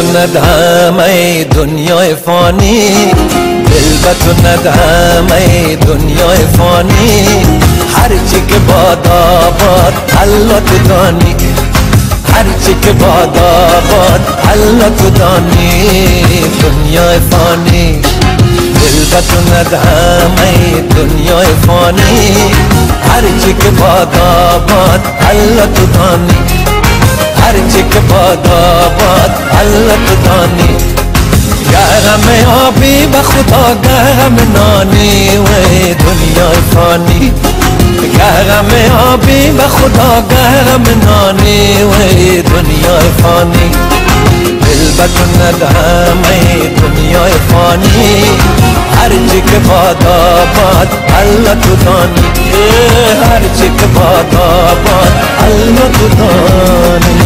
ندهم ای دنیای فانی، دل به تو ندهم ای دنیای فانی. هرچی که باد آباد الله تو دانی، هرچی که باد آباد الله تو دانی. دنیای فانی دل به تو ندهم ای دنیای فانی. هرچی که باد آباد الله تو دانی، هرچی که باد آباد الله تو دانی. گرم آبی به خدا گرم نانی و دنیای فانی. گرم آبی به خدا گرم نانی و دنیای فانی. دل به تو ندهم ای دنیای فانی. هرچی که باد آباد الله تو دانی، هرچی که باد آباد الله تو دانی.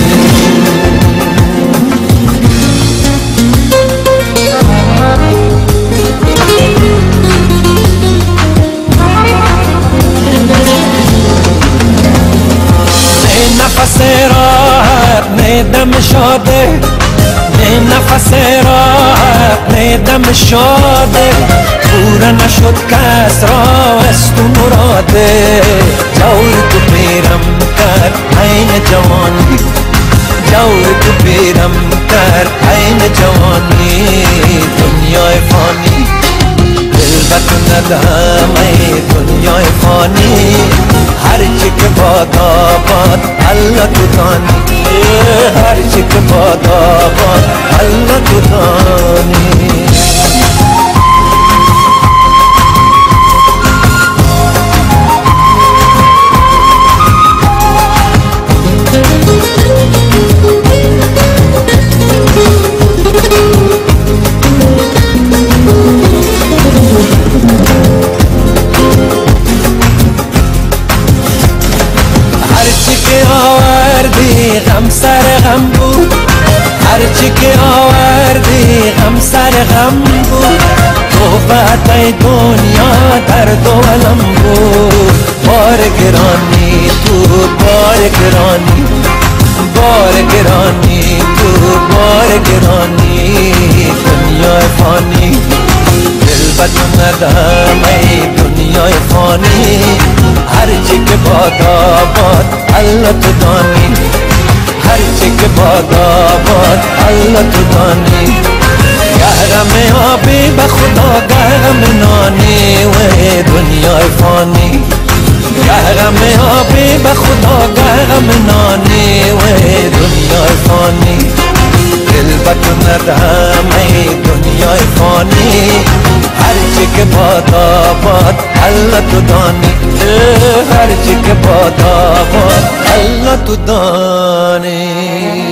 نفس راحت نه دم شاده، نه نفس راحت نه دم شاده. پورا نشد کس را از تو مراده. جور تو پیرم کرد عین جوانی، جور تو پیرم کرد عین جوانی. دنیای فانی دل به تو ندهم ای دنیای فانی. هرچی که باد آباد الله تو دانی، هرچی که باد آباد الله تو دانی. غم سر غم بود، هرچی که آوردی غم سر غم بود. توفت دنیا در دولم بود. بار گرانی تو بار گرانی، بار گرانی تو بار گرانی. دنیای فانی دل به تو ندهم ای دنیای فانی. هرچی که باد آباد الله تو دانی، هرچی که باد آباد الله تو دانی. گرم آبی به خدا گرم نانی و دنیای فانی. گرم آبی به خدا گرم نانی و دنیای فانی. دل به تو ندهم ای دنیای فانی. هرچی که باد آباد الله تو دانی، هرچی که باد آباد الله تو دانی.